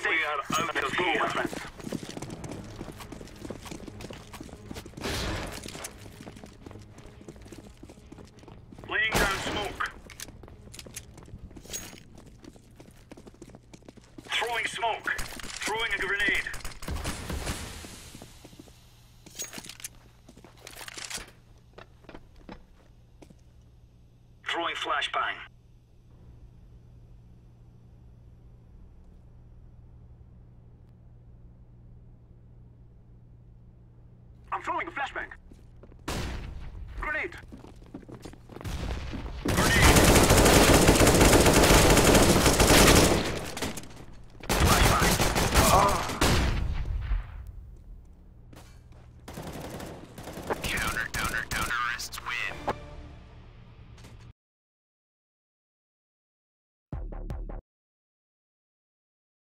safe. We are out of here, my friends. Laying down smoke. Throwing smoke. Throwing a grenade. Throwing flashbang. I'm throwing a flashbang. Grenade.